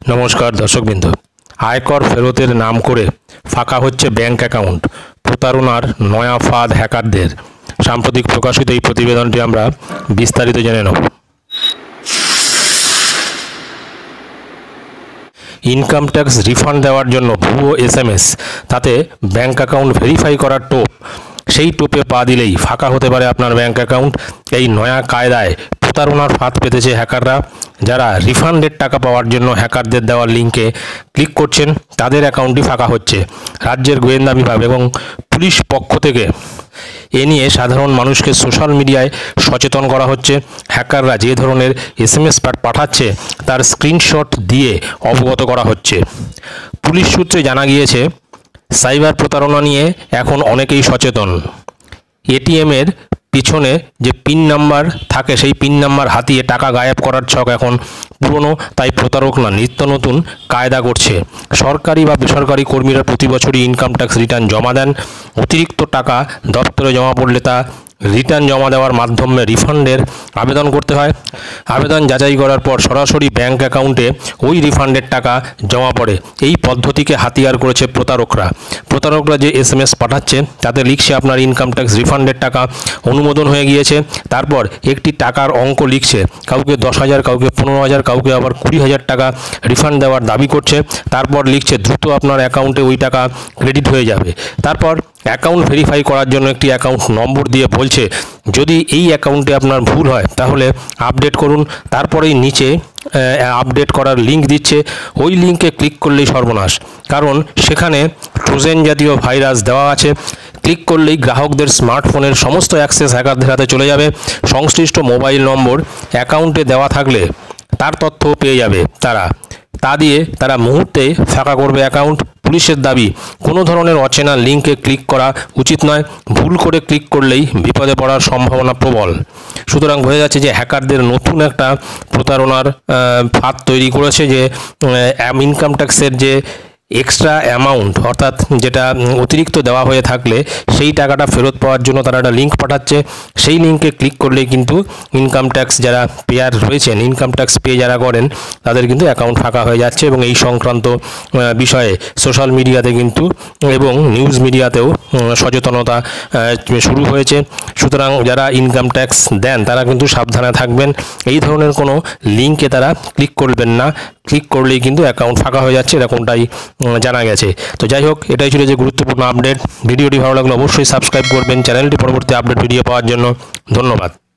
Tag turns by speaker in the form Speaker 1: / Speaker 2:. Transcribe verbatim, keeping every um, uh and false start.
Speaker 1: নমস্কার দর্শকবৃন্দ, আয়কর ফেরতের নাম করে ফাঁকা হচ্ছে ব্যাংক অ্যাকাউন্ট, প্রতারণার নয়া ফাঁদ হ্যাকারদের। সাম্প্রতিক প্রকাশিত এই প্রতিবেদনটি আমরা বিস্তারিত জেনে নেব। ইনকাম ট্যাক্স রিফান্ড দেওয়ার জন্য ভুয়ো এস এম এস, তাতে ব্যাংক অ্যাকাউন্ট ভেরিফাই করার টোপ, সেই টোপে পা দিলেই ফাঁকা হতে পারে আপনার ব্যাংক অ্যাকাউন্ট। এই নয়া কায়দায় প্রতারণার ফাঁদ পেতেছে হ্যাকাররা। যারা রিফান্ডের টাকা পাওয়ার জন্য হ্যাকারদের দেওয়ার লিঙ্কে ক্লিক করছেন, তাদের অ্যাকাউন্টই ফাঁকা হচ্ছে। রাজ্যের গোয়েন্দা বিভাগ এবং পুলিশ পক্ষ থেকে এ নিয়ে সাধারণ মানুষকে সোশ্যাল মিডিয়ায় সচেতন করা হচ্ছে। হ্যাকাররা যে ধরনের এস এম এস পাঠাচ্ছে তার স্ক্রিনশট দিয়ে অবগত করা হচ্ছে। পুলিশ সূত্রে জানা গিয়েছে, সাইবার প্রতারণা নিয়ে এখন অনেকেই সচেতন। এটিএমের পিছনে যে পিন নাম্বার থাকে, সেই পিন নাম্বার হাতিয়ে টাকা গায়েব করার ছক এখন পুরনো, তাই প্রতারকরা নিত্য নতুন কায়দা করছে। সরকারি বা বেসরকারি কর্মীরা প্রতি বছরই ইনকাম ট্যাক্স রিটার্ন জমা দেন। অতিরিক্ত টাকা দপ্তরে জমা পড়লে তা রিটার্ন জমা দেওয়ার মাধ্যমে রিফান্ডের আবেদন করতে হয়। আবেদন যাচাই করার পর সরাসরি ব্যাংক অ্যাকাউন্টে ওই রিফান্ডের টাকা জমা পড়ে। এই পদ্ধতিকে হাতিয়ার করেছে প্রতারকরা। প্রতারকরা যে এস এম এস পাঠাচ্ছে তাতে লিখছে আপনার ইনকাম ট্যাক্স রিফান্ডের টাকা অনুমোদন হয়ে গিয়েছে। তারপর একটি টাকার অঙ্ক লিখছে, কাউকে দশ হাজার, কাউকে পনেরো হাজার, কাউকে আবার কুড়ি হাজার টাকা রিফান্ড দেওয়ার দাবি করছে। তারপর লিখছে দ্রুত আপনার অ্যাকাউন্টে ওই টাকা ক্রেডিট হয়ে যাবে। তারপর অ্যাকাউন্ট ভেরিফাই করার জন্য একটি অ্যাকাউন্ট নম্বর দিয়ে বলছে, যদি এই অ্যাকাউন্টে আপনার ভুল হয় তাহলে আপডেট করুন। তারপরেই নিচে আপডেট করার লিঙ্ক দিচ্ছে। ওই লিঙ্কে ক্লিক করলেই সর্বনাশ, কারণ সেখানে ট্রোজেন জাতীয় ভাইরাস দেওয়া আছে। ক্লিক করলেই গ্রাহকদের স্মার্টফোনের সমস্ত অ্যাক্সেস হ্যাকারদের হাতে চলে যাবে। সংশ্লিষ্ট মোবাইল নম্বর অ্যাকাউন্টে দেওয়া থাকলে তার তথ্য পেয়ে যাবে তারা। তা দিয়ে তারা মুহূর্তে ফাঁকা করবে অ্যাকাউন্ট। পুলিশের দাবি, কোনো ধরনের অচেনা লিঙ্কে ক্লিক করা উচিত নয়। ভুল করে ক্লিক করলেই বিপদে পড়ার সম্ভাবনা প্রবল। সুতরাং বোঝা যাচ্ছে যে হ্যাকারদের নতুন একটা প্রতারণার ফাঁদ তৈরি করেছে, যে ইনকাম ট্যাক্সের যে এক্সট্রা অ্যামাউন্ট, অর্থাৎ যেটা অতিরিক্ত দেওয়া হয়ে থাকলে সেই টাকাটা ফেরত পাওয়ার জন্য তারা একটা লিঙ্ক পাঠাচ্ছে। সেই লিঙ্কে ক্লিক করলেই কিন্তু ইনকাম ট্যাক্স যারা পেয়ার রয়েছেন, ইনকাম ট্যাক্স পে যারা করেন, তাদের কিন্তু অ্যাকাউন্ট ফাঁকা হয়ে যাচ্ছে। এবং এই সংক্রান্ত বিষয়ে সোশ্যাল মিডিয়াতে কিন্তু এবং নিউজ মিডিয়াতেও সচেতনতা শুরু হয়েছে। সুতরাং যারা ইনকাম ট্যাক্স দেন তারা কিন্তু সাবধানে থাকবেন। এই ধরনের কোনো লিঙ্কে তারা ক্লিক করবেন না। ক্লিক করলেই কিন্তু অ্যাকাউন্ট ফাঁকা হয়ে যাচ্ছে, এরকমটাই জানা গেছে। তো যাই হোক, এটাই ছিল যে গুরুত্বপূর্ণ আপডেট। ভিডিওটি ভালো লাগলে অবশ্যই সাবস্ক্রাইব করবেন চ্যানেলটি পরবর্তী আপডেট ভিডিও পাওয়ার জন্য। ধন্যবাদ।